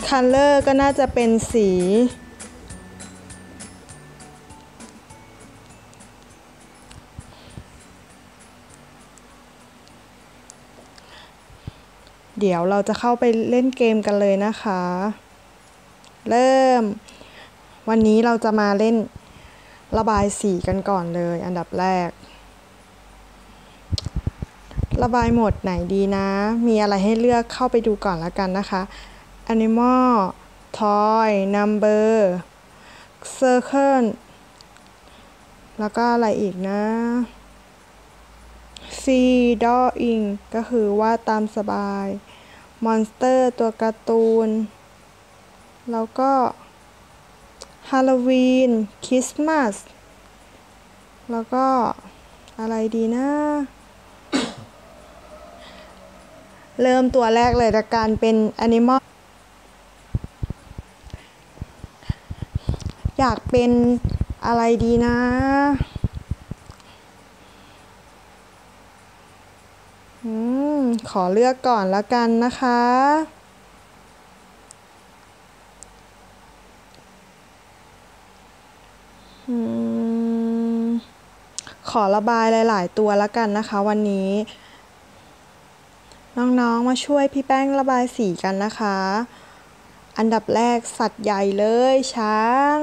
คัลเลอร์ก็น่าจะเป็นสีเดี๋ยวเราจะเข้าไปเล่นเกมกันเลยนะคะเริ่มวันนี้เราจะมาเล่นระบายสีกันก่อนเลยอันดับแรกระบายโหมดไหนดีนะมีอะไรให้เลือกเข้าไปดูก่อนแล้วกันนะคะ Animal Toy Number Circle แล้วก็อะไรอีกนะ Drawing ก็คือวาดตามสบาย Monster ตัวการ์ตูนแล้วก็ Halloween Christmas แล้วก็อะไรดีนะเริ่มตัวแรกเลยละกันเป็น Animal อยากเป็นอะไรดีนะขอเลือกก่อนแล้วกันนะคะขอระบายหลายๆตัวแล้วกันนะคะวันนี้น้องๆมาช่วยพี่แป้งระบายสีกันนะคะอันดับแรกสัตว์ใหญ่เลยช้าง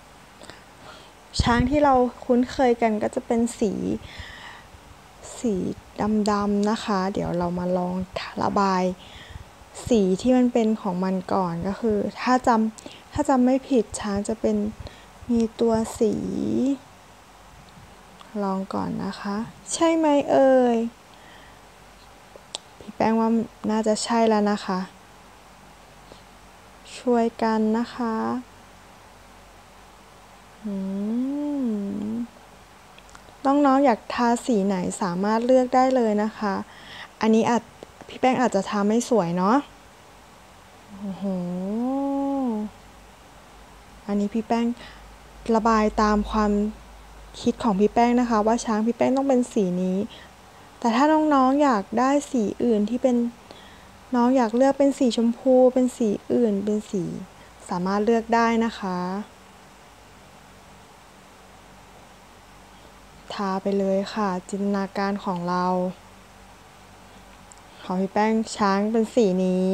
ที่เราคุ้นเคยกันก็จะเป็นสีดำๆนะคะเดี๋ยวเรามาลองระบายสีที่มันเป็นของมันก่อนก็คือถ้าจำไม่ผิดช้างจะเป็นมีตัวสีลองก่อนนะคะใช่ไหมเอ่ยพี่แป้งว่าน่าจะใช่แล้วนะคะช่วยกันนะคะน้องๆอยากทาสีไหนสามารถเลือกได้เลยนะคะอันนี้พี่แป้งอาจจะทาไม่สวยเนาะโอ้โหอันนี้พี่แป้งระบายตามความคิดของพี่แป้งนะคะว่าช้างพี่แป้งต้องเป็นสีนี้แต่ถ้าน้องๆอยากได้สีอื่นที่เป็นน้องอยากเลือกเป็นสีชมพูเป็นสีอื่นเป็นสีสามารถเลือกได้นะคะทาไปเลยค่ะจินตนาการของเราของพี่แป้งช้างเป็นสีนี้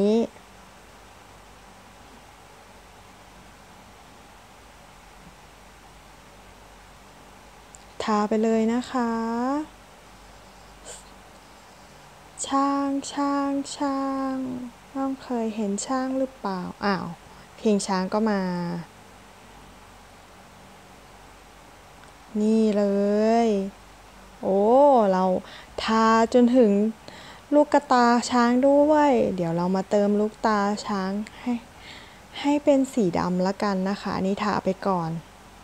ทาไปเลยนะคะช้างน้องเคยเห็นช้างหรือเปล่าอ้าวเพลงช้างก็มานี่เลยโอ้เราทาจนถึงลูกตาช้างด้วยเดี๋ยวเรามาเติมลูกตาช้างให้เป็นสีดำละกันนะคะอันนี้ทาไปก่อน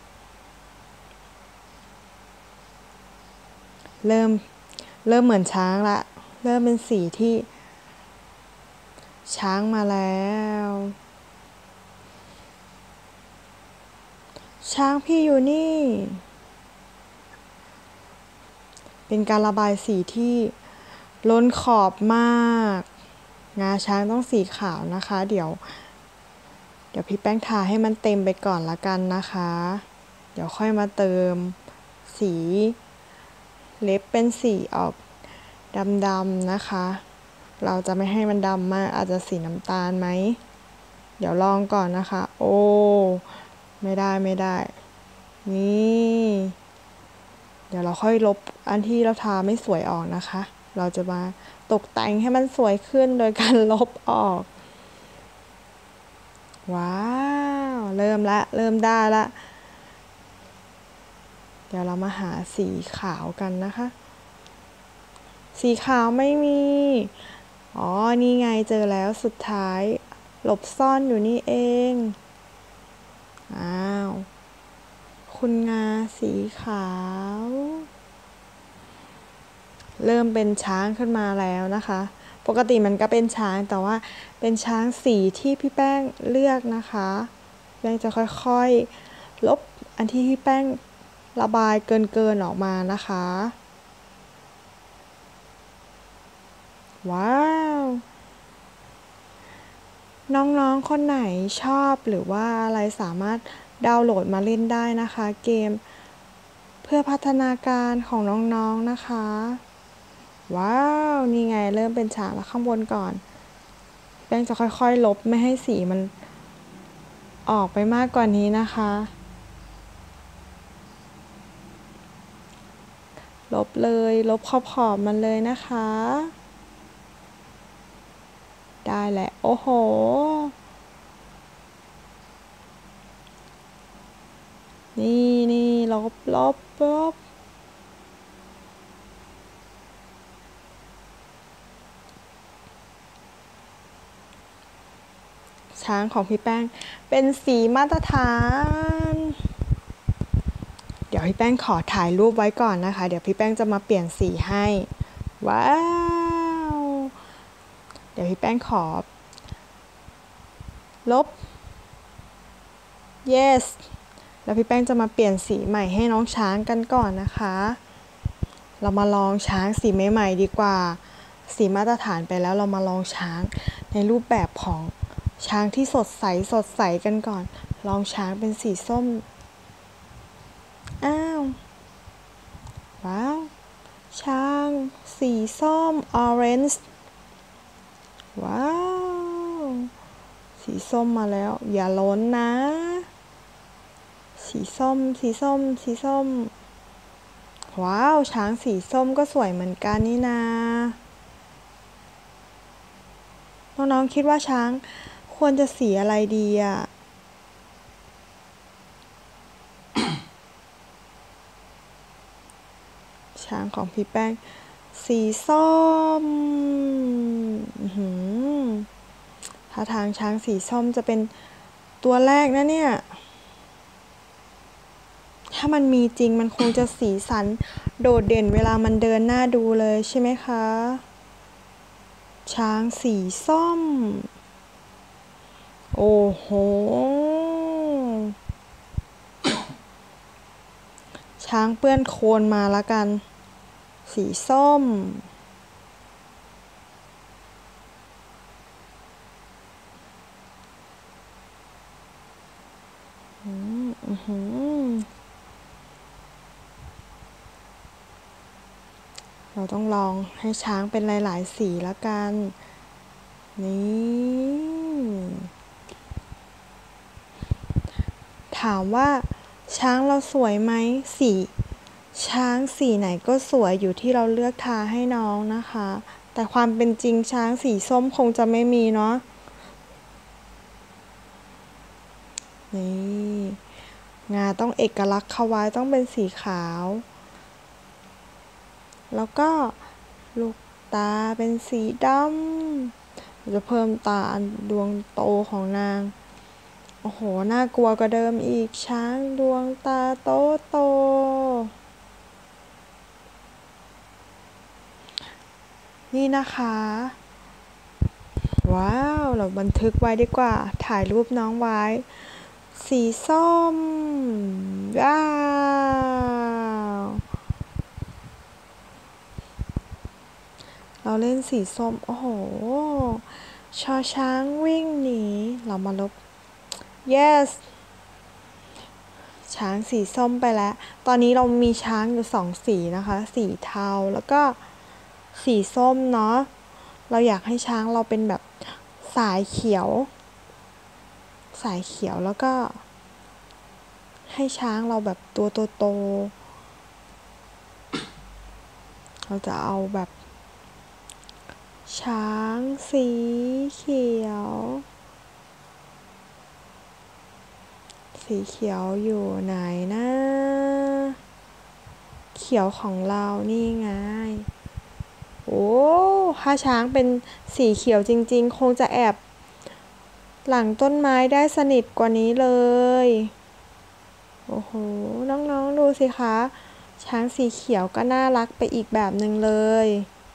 เริ่มเหมือนช้างละเริ่มเป็นสีที่ช้างมาแล้วช้างพี่อยู่นี่เป็นการระบายสีที่ล้นขอบมากงาช้างต้องสีขาวนะคะเดี๋ยวพี่แป้งทาให้มันเต็มไปก่อนละกันนะคะเดี๋ยวค่อยมาเติมสีเล็บเป็นสีออกดำๆนะคะเราจะไม่ให้มันดำมากอาจจะสีน้ำตาลไหมเดี๋ยวลองก่อนนะคะโอ้ไม่ได้นี่เดี๋ยวเราค่อยลบอันที่เราทาไม่สวยออกนะคะเราจะมาตกแต่งให้มันสวยขึ้นโดยการลบออกว้าวเริ่มได้ละเดี๋ยวเรามาหาสีขาวกันนะคะสีขาวไม่มีอ๋อนี่ไงเจอแล้วสุดท้ายหลบซ่อนอยู่นี่เองอ้าวคุณงาสีขาวเริ่มเป็นช้างขึ้นมาแล้วนะคะปกติมันก็เป็นช้างแต่ว่าเป็นช้างสีที่พี่แป้งเลือกนะคะแป้งจะค่อยๆลบอันที่พี่แป้งระบายเกินออกมานะคะว้าวน้องๆคนไหนชอบหรือว่าอะไรสามารถดาวน์โหลดมาเล่นได้นะคะเกมเพื่อพัฒนาการของน้องๆนะคะว้าวนี่ไงเริ่มเป็นฉากแล้วข้างบนก่อนแป้งจะค่อยๆลบไม่ให้สีมันออกไปมากกว่านี้นะคะลบเลยลบขอบมันเลยนะคะได้แหละโอ้โหนี่ลบช้างของพี่แป้งเป็นสีมาตรฐานเดี๋ยวพี่แป้งขอถ่ายรูปไว้ก่อนนะคะเดี๋ยวพี่แป้งจะมาเปลี่ยนสีให้ว้าวเดี๋ยวพี่แป้งขอลบ yes แล้วพี่แป้งจะมาเปลี่ยนสีใหม่ให้น้องช้างกันก่อนนะคะเรามาลองช้างสีใหม่ๆดีกว่าสีมาตรฐานไปแล้วเรามาลองช้างในรูปแบบของช้างที่สดใสกันก่อนลองช้างเป็นสีส้มอ้าวว้าวช้างสีส้ม orange ว้าวสีส้มมาแล้วอย่าล้นนะสีส้มว้าวช้างสีส้มก็สวยเหมือนกันนี่นาน้องๆคิดว่าช้างควรจะสีอะไรดีอ่ะช้างของพี่แป้งสีส้มถ้าทางช้างสีส้มจะเป็นตัวแรกนะเนี่ยถ้ามันมีจริงมันคงจะสีสันโดดเด่นเวลามันเดินหน้าดูเลยใช่ไหมคะช้างสีส้มโอ้โหช้างเปื้อนโคลนมาแล้วกันสีส้มเราต้องลองให้ช้างเป็นหลายๆสีแล้วกันนี่ถามว่าช้างเราสวยไหมสีช้างสีไหนก็สวยอยู่ที่เราเลือกทาให้น้องนะคะแต่ความเป็นจริงช้างสีส้มคงจะไม่มีเนาะนี่งาต้องเอกลักษณ์เขาไว้ต้องเป็นสีขาวแล้วก็ลูกตาเป็นสีดำจะเพิ่มตาดวงโตของนางโอ้โหน่ากลัวกว่าเดิมอีกช้างดวงตาโตนี่นะคะว้าวเราบันทึกไว้ดีกว่าถ่ายรูปน้องไว้สีส้มว้าวเราเล่นสีส้มโอ้โหชอช้างวิ่งหนีเรามาลบ yes ช้างสีส้มไปแล้วตอนนี้เรามีช้างอยู่2สีนะคะสีเทาแล้วก็สีส้มเนาะเราอยากให้ช้างเราเป็นแบบสายเขียวแล้วก็ให้ช้างเราแบบตัวโตเราจะเอาแบบช้างสีเขียวอยู่ไหนนะเขียวของเรานี่ไงโอ้ถ้าช้างเป็นสีเขียวจริงๆคงจะแอบหลังต้นไม้ได้สนิทกว่านี้เลยโอ้โหน้องๆดูสิคะช้างสีเขียวก็น่ารักไปอีกแบบหนึ่งเลย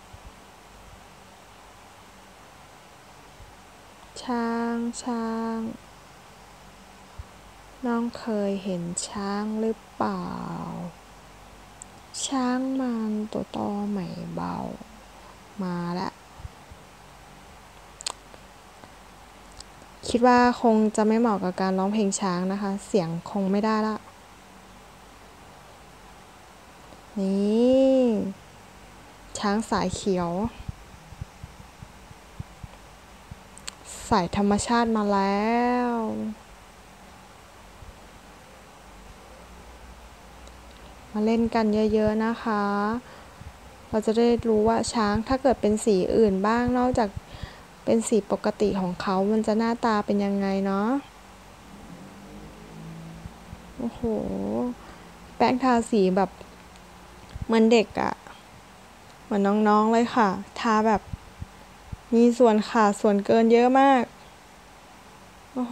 ช้างน้องเคยเห็นช้างหรือเปล่าช้างมันตัวโตใหม่เบามาแล้วคิดว่าคงจะไม่เหมาะกับการร้องเพลงช้างนะคะ เสียงคงไม่ได้ละนี่ช้างสายเขียวสายธรรมชาติมาแล้วมาเล่นกันเยอะๆนะคะ เราจะได้รู้ว่าช้างถ้าเกิดเป็นสีอื่นบ้างนอกจากเป็นสีปกติของเขามันจะหน้าตาเป็นยังไงเนาะโอ้โหแป้งทาสีแบบเหมือนเด็กอะเหมือนน้องๆเลยค่ะทาแบบมีส่วนขาดส่วนเกินเยอะมากโอ้โห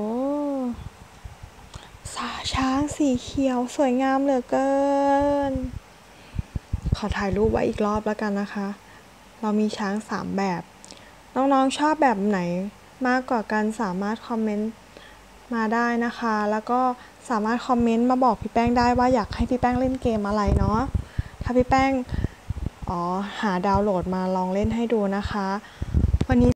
สาช้างสีเขียวสวยงามเหลือเกินขอถ่ายรูปไว้อีกรอบแล้วกันนะคะเรามีช้าง3แบบน้องๆชอบแบบไหนมากกว่ากันสามารถคอมเมนต์มาได้นะคะแล้วก็สามารถคอมเมนต์มาบอกพี่แป้งได้ว่าอยากให้พี่แป้งเล่นเกมอะไรเนาะถ้าพี่แป้งหาดาวน์โหลดมาลองเล่นให้ดูนะคะวันนี้